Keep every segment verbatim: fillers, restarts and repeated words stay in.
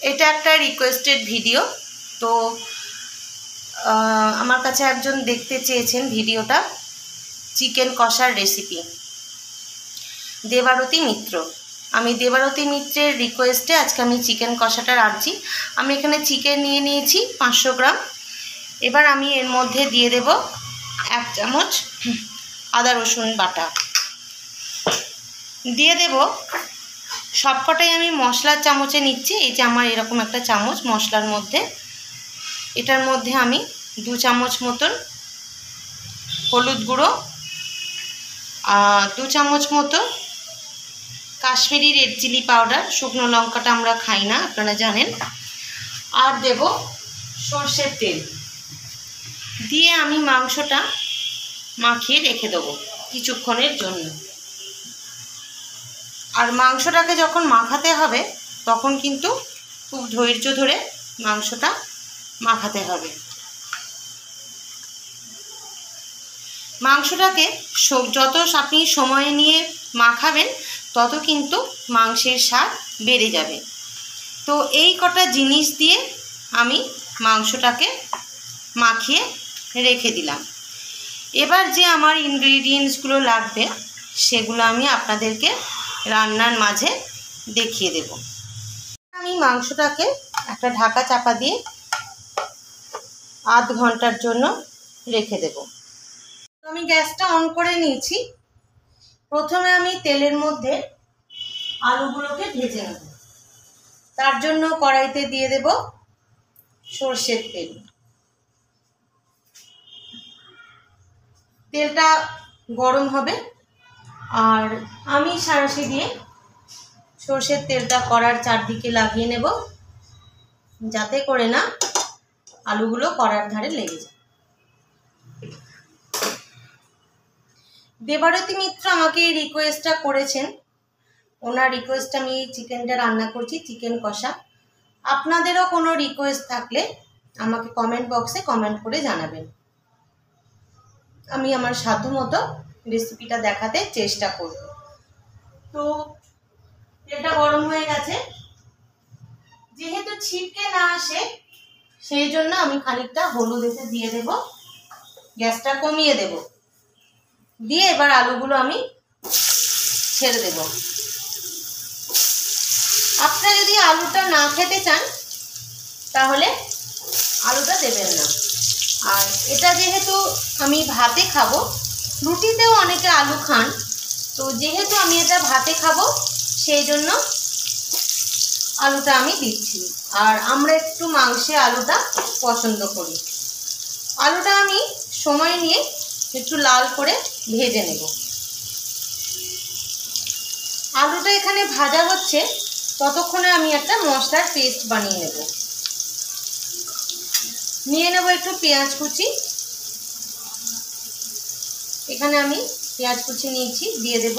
এটা একটা requested video. তো আমার কাছে একজন দেখতে চেয়েছেন ভিডিওটা, চিকেন কষার রেসিপি, দেবারতী মিত্র। আমি দেবারতী মিত্রের রিকোয়েস্টে আজকে আমি চিকেন কষাটা রাঁধছি। আমি এখানে চিকেন নিয়ে নিয়েছি পাঁচশো গ্রাম। এবার আমি এর মধ্যে দিয়ে দেব এক চামচ আদা রসুন বাটা, দিয়ে দেব সবকটাই আমি মশলার চামচে নিচ্ছি। এই যে আমার এরকম একটা চামচ মশলার মধ্যে, এটার মধ্যে আমি দু চামচ মতন হলুদ গুঁড়ো, দু চামচ মতো কাশ্মীরি রেড চিলি পাউডার, শুকনো লঙ্কাটা আমরা খাই না আপনারা জানেন, আর দেব সর্ষের তেল, দিয়ে আমি মাংসটা মাখিয়ে রেখে দেবো কিছুক্ষণের জন্য। আর মাংসটাকে যখন মাখাতে হবে তখন কিন্তু খুব ধৈর্য ধরে মাংসটা মাখাতে হবে। মাংসটাকে যত আপনি সময় নিয়ে মাখাবেন তত কিন্তু মাংসের স্বাদ বেড়ে যাবে। তো এই কটা জিনিস দিয়ে আমি মাংসটাকে মাখিয়ে রেখে দিলাম। এবার যে আমার ইনগ্রিডিয়েন্টসগুলো লাগবে সেগুলো আমি আপনাদেরকে রান্নার মাঝে দেখিয়ে দেব। আমি মাংসটাকে একটা ঢাকা চাপা দিয়ে আধ ঘন্টার জন্য রেখে দেব। আমি গ্যাসটা অন করে নিয়েছি। প্রথমে আমি তেলের মধ্যে আলুগুলোকে ভেজে নেব। তার জন্য কড়াইতে দিয়ে দেব সর্ষের তেল। তেলটা গরম হবে আর আমি সাঁড়াশি দিয়ে সর্ষের তেলটা কড়ার চারদিকে লাগিয়ে নেব, যাতে করে না আলুগুলো কড়ার ধারে লেগে যায়। দেবারতী মিত্র আমাকে এই রিকোয়েস্টটা করেছেন, ওনার রিকোয়েস্ট আমি চিকেনটা রান্না করছি, চিকেন কষা। আপনাদেরও কোনো রিকোয়েস্ট থাকলে আমাকে কমেন্ট বক্সে কমেন্ট করে জানাবেন। আমি আমার সাধ্যমতো রেসিপিটা দেখাতে চেষ্টা করব। তো তেলটা গরম হয়ে গেছে, যেহেতু ছিটকে না আসে সেই জন্য আমি খানিকটা হলুদ এতে দিয়ে দেব, গ্যাসটা কমিয়ে দেব, দিয়ে এবার আলুগুলো আমি ছেড়ে দেব। আপনারা যদি আলুটা না খেতে চান তাহলে আলুটা দেবেন না। আর এটা যেহেতু আমি ভাতে খাবো, রুটিতেও অনেকে আলু খান, তো যেহেতু আমি এটা ভাতে খাবো সেই জন্য আলুটা আমি দিচ্ছি। আর আমরা একটু মাংসে আলুটা পছন্দ করি। আলুটা আমি সময় নিয়ে একটু লাল করে ভেজে নেব। আলুটা এখানে ভাজা হচ্ছে ততক্ষণে আমি একটা মশলার পেস্ট বানিয়ে নেব। নিয়ে নেব একটু পেঁয়াজ কুচি। এখানে আমি পেঁয়াজ কুচি নিয়েছি, দিয়ে দেব।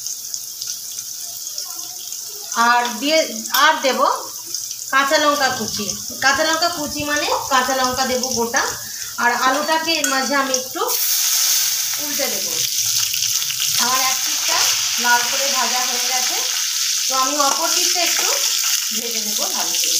আর দিয়ে আর দেব কাঁচা লঙ্কা কুচি। কাঁচা লঙ্কা কুচি মানে কাঁচা লঙ্কা দেব গোটা। আর আলুটাকে এর মাঝে আমি একটু উল্টে দেব। আমার এক পিঠটা লাল করে ভাজা হয়ে গেছে, তো আমি অপর পিঠটা একটু ভেজে নেব ভালো করে।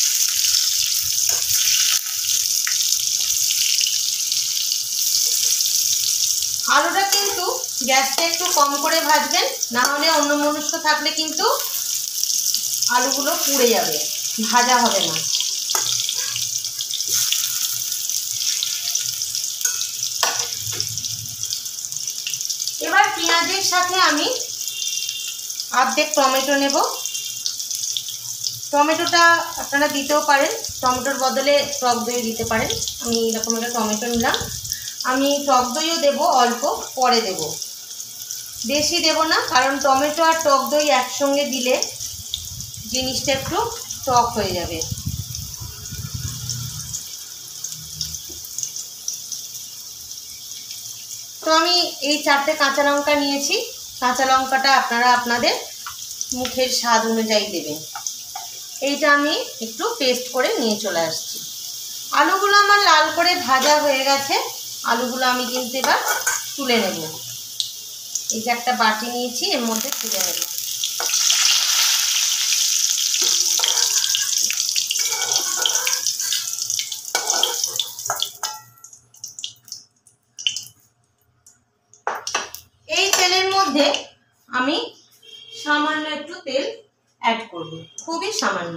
আলুটা কিন্তু গ্যাসটা একটু কম করে ভাজবেন, না হলে অন্যমনস্ক থাকলে কিন্তু আলুগুলো পুড়ে যাবে, ভাজা হবে না। এবার পেঁয়াজের সাথে আমি অর্ধেক টমেটো নেব। টমেটোটা আপনারা দিতেও পারেন, টমেটোর বদলে টক দই দিতে পারেন। আমি এরকম একটা টমেটো নিলাম। আমি টক দইও দেবো, অল্প পরে দেব, বেশি দেব না, কারণ টমেটো আর টক দই একসঙ্গে দিলে জিনিসটা একটু টক হয়ে যাবে। তো আমি এই চারটে কাঁচা লঙ্কা নিয়েছি। কাঁচা লঙ্কাটা আপনারা আপনাদের মুখের স্বাদ অনুযায়ী দেবেন। এইটা আমি একটু পেস্ট করে নিয়ে চলে আসছি। আলুগুলো আমার লাল করে ভাজা হয়ে গেছে। আলুগুলো আমি কিন্তু এবার তুলে নেব। এই যে একটা বাটি নিয়েছি, এর মধ্যে তুলে নেব। করব, খুবই সামান্য।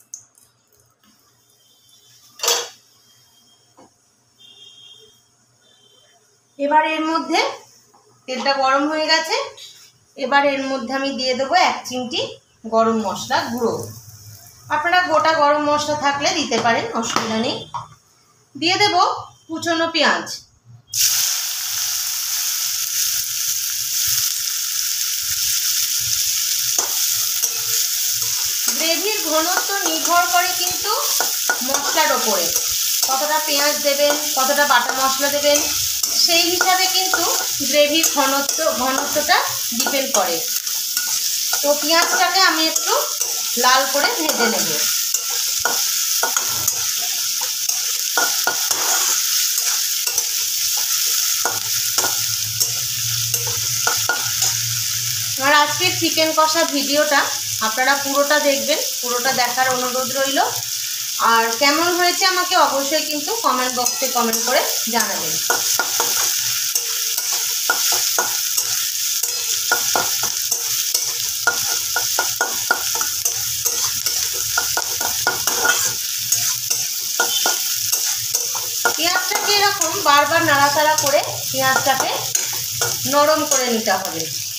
এবার এর মধ্যে তেলটা গরম হয়ে গেছে, এবার এর মধ্যে আমি দিয়ে দেবো এক চিমটি গরম মশলা গুঁড়ো। আপনারা গোটা গরম মশলা থাকলে দিতে পারেন, অসুবিধা নেই। দিয়ে দেব কুচনো পেঁয়াজ, গ্রেভির ঘনত্ব নির্ভর করে কিন্তু মশলার ওপরে, কতটা পেঁয়াজ দেবেন, কতটা বাটা মশলা দেবেন, সেই হিসাবে কিন্তু গ্রেভির ঘনত্ব ঘনত্বটা ডিপেন্ড করে। তো পেঁয়াজটাকে আমি একটু লাল করে ভেজে নেব। আর আজকের চিকেন কষা ভিডিওটা আপনারা পুরোটা দেখবেন, পুরোটা দেখার অনুরোধ রইল। আর কেমন হয়েছে আমাকে অবশ্যই কিন্তু কমেন্ট বক্সে কমেন্ট করে জানাবেন। পেঁয়াজটাকে এরকম বারবার নাড়াচাড়া করে পেঁয়াজটাকে নরম করে নিতে হবে।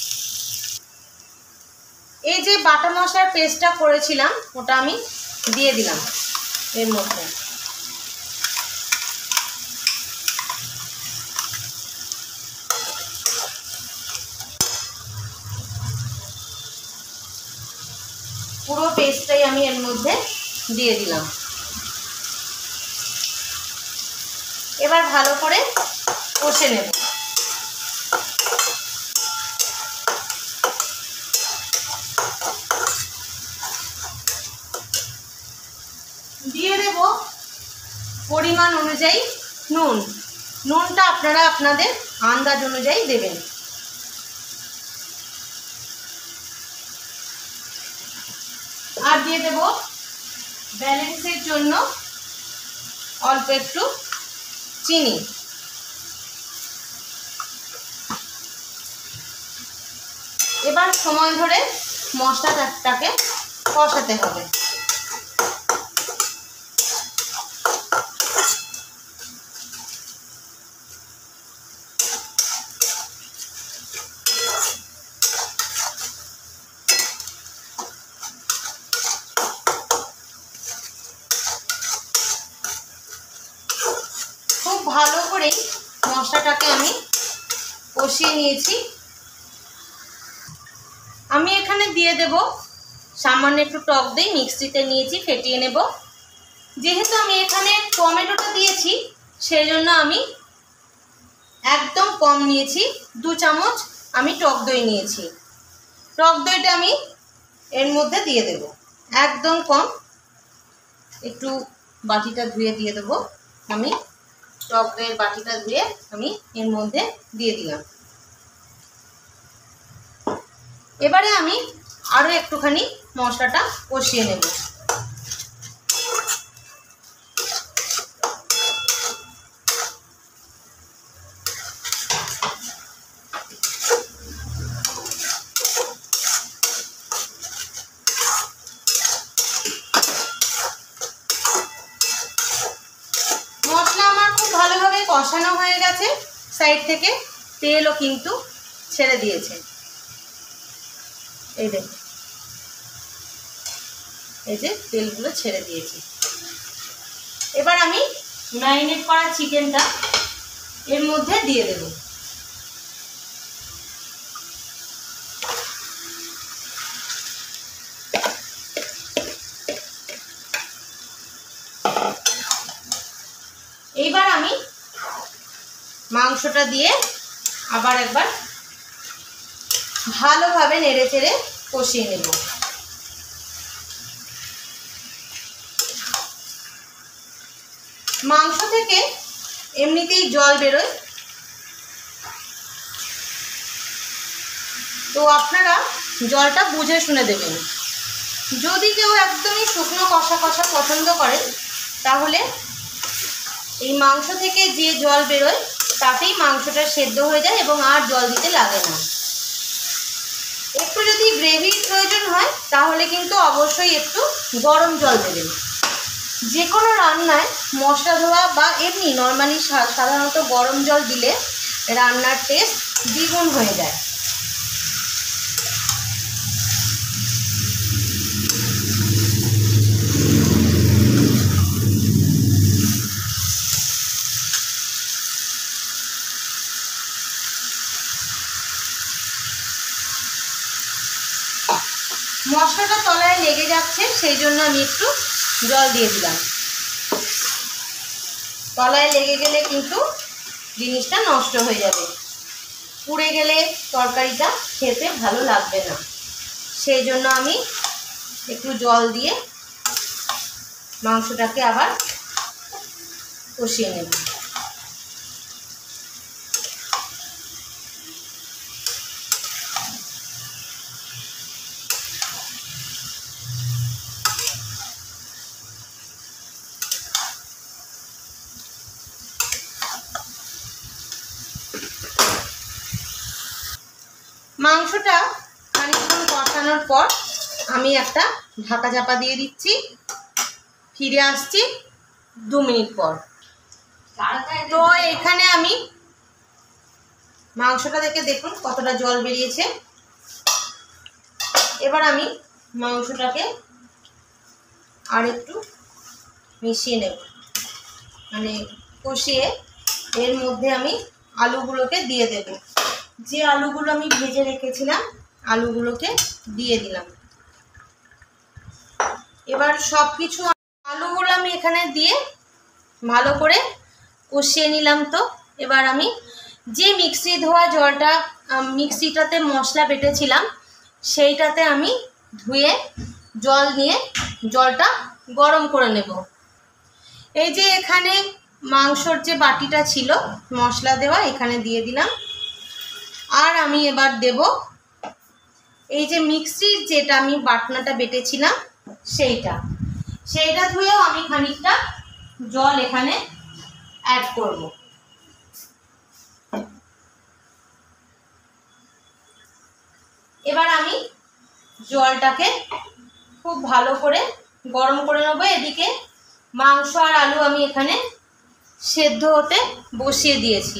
এই যে বাটা মশলার পেস্টটা করেছিলাম ওটা আমি দিয়ে দিলাম এর মধ্যে। পুরো পেস্টটাই আমি এর মধ্যে দিয়ে দিলাম। এবার ভালো করে কষে নেব। দিয়ে দেব পরিমাণ অনুযায়ী নুন। নুনটা আপনারা আপনাদের আন্দাজ অনুযায়ী দেবেন। আর দিয়ে দেব ব্যালেন্সের জন্য অল্প একটু চিনি। এবার সময় ধরে মশলাটাকে কষাতে হবে। খুব ভালো করে মশলাটাকে আমি কষিয়ে নিয়েছি। আমি এখানে দিয়ে দেব সামান্য একটু টক দই, মিক্সিতে নিয়েছি, ফেটিয়ে নেব। যেহেতু আমি এখানে টমেটোটা দিয়েছি সেই জন্য আমি একদম কম নিয়েছি, দু চামচ আমি টক দই নিয়েছি। টক দইটা আমি এর মধ্যে দিয়ে দেব, একদম কম। একটু বাটিটা ধুয়ে দিয়ে দেব আমি, টক দইয়ের বাটিটা ধুয়ে আমি এর মধ্যে দিয়ে দিলাম। এবারে আমি আরও একটুখানি মশলাটা কষিয়ে নেব। মশলা আমার খুব ভালোভাবে কষানো হয়ে গেছে, সাইড থেকে তেলও কিন্তু ছেড়ে দিয়েছে। এই দেখুন, এই যে তেলগুলো ছেড়ে দিয়েছি। এবার আমি ম্যারিনেট করা চিকেনটা এর মধ্যে দিয়ে দেব। এইবার আমি মাংসটা দিয়ে আবার একবার ভালোভাবে নেড়ে চেড়ে কষিয়ে নেব। মাংস থেকে এমনিতেই জল বেরোয়, তো আপনারা জলটা বুঝে শুনে দেবেন। যদি কেউ একদমই শুকনো কষা কষা পছন্দ করেন তাহলে এই মাংস থেকে যে জল বেরোয় তাতেই মাংসটা সেদ্ধ হয়ে যায় এবং আর জল দিতে লাগে না। একটু যদি গ্রেভির প্রয়োজন হয় তাহলে কিন্তু অবশ্যই একটু গরম জল দেবেন। যে কোনো রান্নায় মশলা ধোয়া বা এমনি নর্মালি সাধারণত গরম জল দিলে রান্নার টেস্ট দ্বিগুণ হয়ে যায়। মশলাটা তলায় লেগে যাচ্ছে, সেই জন্য আমি একটু জল দিয়ে দিলাম। তলায় লেগে গেলে কিন্তু জিনিসটা নষ্ট হয়ে যাবে, পুড়ে গেলে তরকারিটা খেতে ভালো লাগবে না। সেই জন্য আমি একটু জল দিয়ে মাংসটাকে আবার কষিয়ে নেব। মাংসটা খানিকক্ষণ কষানোর পর আমি একটা ঢাকা চাপা দিয়ে দিচ্ছি। ফিরে আসছি দু মিনিট পর। তো এখানে আমি মাংসটা দেখে দেখুন কতটা জল বেরিয়েছে। এবার আমি মাংসটাকে আর একটু মিশিয়ে নেব, মানে কষিয়ে এর মধ্যে আমি আলুগুলোকে দিয়ে দেব। যে আলুগুলো আমি ভেজে রেখেছিলাম আলুগুলোকে দিয়ে দিলাম। এবার সব কিছু আলুগুলো আমি এখানে দিয়ে ভালো করে কষিয়ে নিলাম। তো এবার আমি যে মিক্সি ধোয়া জলটা মিক্সিটাতে মশলা বেটেছিলাম সেইটাতে আমি ধুয়ে জল নিয়ে জলটা গরম করে নেব। এই যে এখানে মাংসর যে বাটিটা ছিল মশলা দেওয়া এখানে দিয়ে দিলাম। আর আমি এবার দেব এই যে মিক্সির যেটা আমি বাটনাটা বেটেছিলাম সেইটা সেইটা ধুয়েও আমি খানিকটা জল এখানে অ্যাড করব। এবার আমি জলটাকে খুব ভালো করে গরম করে নেব। এদিকে মাংস আর আলু আমি এখানে সেদ্ধ হতে বসিয়ে দিয়েছি।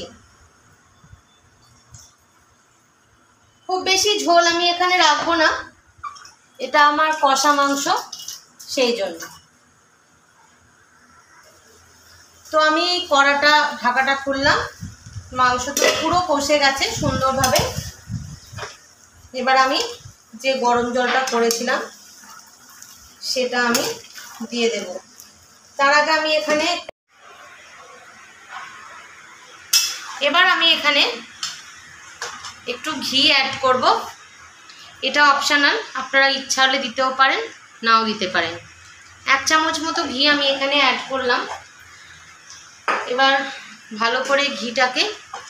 খুব বেশি ঝোল আমি এখানে রাখবো না, এটা আমার কষা মাংস, সেই জন্য। তো আমি কড়াটা ঢাকাটা খুললাম, মাংস তো পুরো কষে গেছে সুন্দরভাবে। এবার আমি যে গরম জলটা করেছিলাম সেটা আমি দিয়ে দেব। তার আগে আমি এখানে এবার আমি এখানে একটু ঘি অ্যাড করব। এটা অপশনাল, আপনারা ইচ্ছা হলে দিতেও পারেন, নাও দিতে পারেন। এক চামচ মতো ঘি আমি এখানে অ্যাড করলাম। এবার ভালো করে ঘিটাকে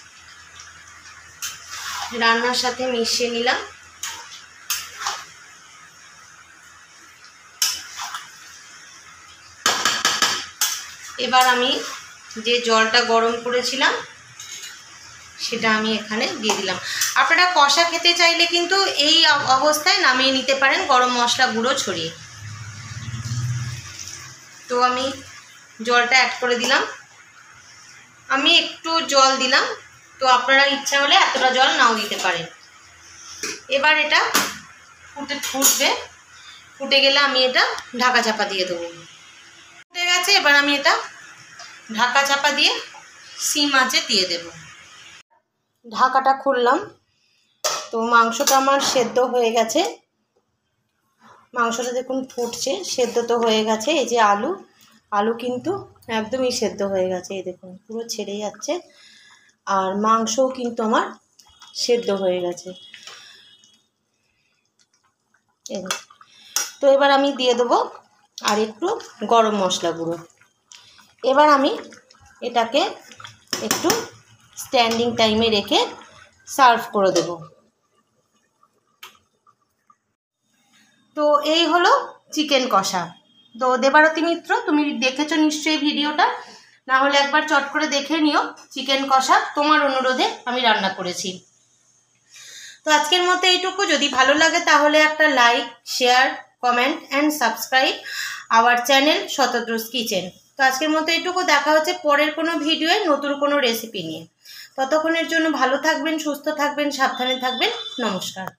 রান্নার সাথে মিশিয়ে নিলাম। এবার আমি যে জলটা গরম করেছিলাম সেটা আমি এখানে দিয়ে দিলাম। আপনারা কষা খেতে চাইলে কিন্তু এই অবস্থায় নামিয়ে নিতে পারেন গরম মশলা গুঁড়ো ছড়িয়ে। তো আমি জলটা অ্যাড করে দিলাম। আমি একটু জল দিলাম, তো আপনারা ইচ্ছা হলে এতটা জল নাও দিতে পারেন। এবার এটা ফুটে ফুটবে, ফুটে গেলে আমি এটা ঢাকা চাপা দিয়ে দেবো। ফুটে গেছে, এবার আমি এটা ঢাকা চাপা দিয়ে সিম আঁচে দিয়ে দেব। ঢাকাটা খুললাম, তো মাংসটা আমার সেদ্ধ হয়ে গেছে। মাংসটা দেখুন ফুটছে, সেদ্ধ তো হয়ে গেছে। এই যে আলু আলু কিন্তু একদমই সেদ্ধ হয়ে গেছে, এই দেখুন পুরো ছেড়ে যাচ্ছে। আর মাংসও কিন্তু আমার সেদ্ধ হয়ে গেছে। তো এবার আমি দিয়ে দেবো আর একটু গরম মশলা গুঁড়ো। এবার আমি এটাকে একটু স্ট্যান্ডিং টাইমে রেখে সার্ভ করে দেব। তো এই হলো চিকেন কষা। তো দেবারতী মিত্র, তুমি দেখেছো নিশ্চয়ই ভিডিওটা, না হলে একবার চট করে দেখে নিও। চিকেন কষা তোমার অনুরোধে আমি রান্না করেছি। তো তো আজকের মতো এইটুকু। যদি ভালো লাগে তাহলে একটা like, share, comment and subscribe our channel Shatadru's Kitchen. তো আজকের মতো এইটুকু। দেখা হচ্ছে পরের কোনো ভিডিওয়ে নতুন কোনো রেসিপি নিয়ে। ততক্ষণের জন্য ভালো থাকবেন, সুস্থ থাকবেন, সাবধানে থাকবেন। নমস্কার।